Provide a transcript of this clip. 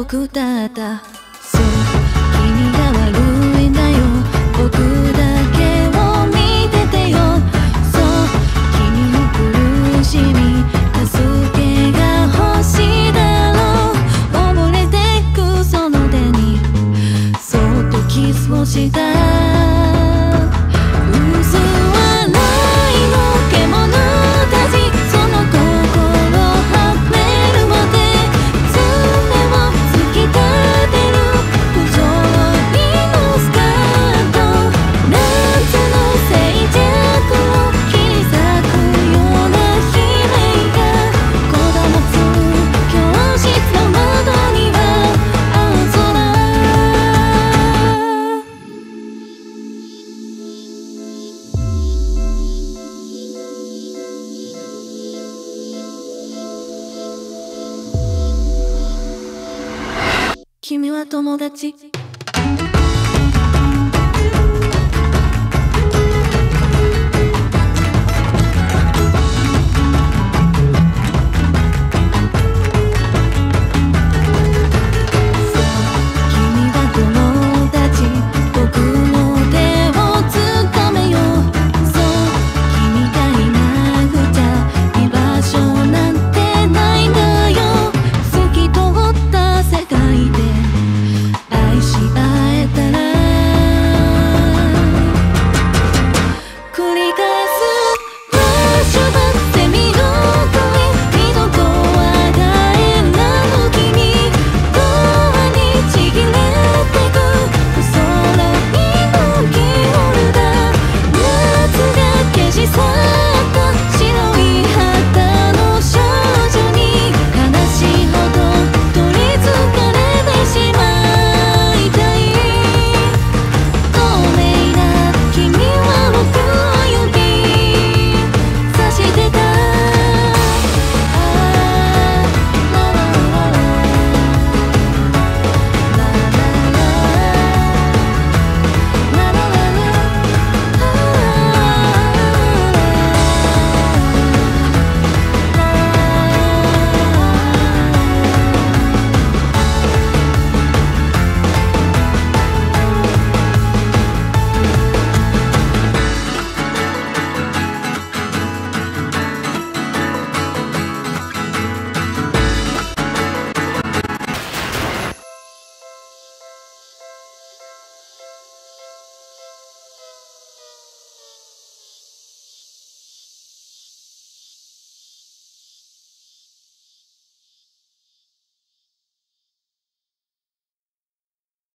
僕だった。そう、君が悪いんだよ。僕だけを見ててよ。そう、君の苦しみ助けが欲しいだろう。溺れてくその手にそっとキスをした。嘘はないの獣たち、その心はめるまで爪を突き立てる不条理のスカート。夏の静寂を切り裂くような悲鳴がこだます教室の窓には青空。君は友達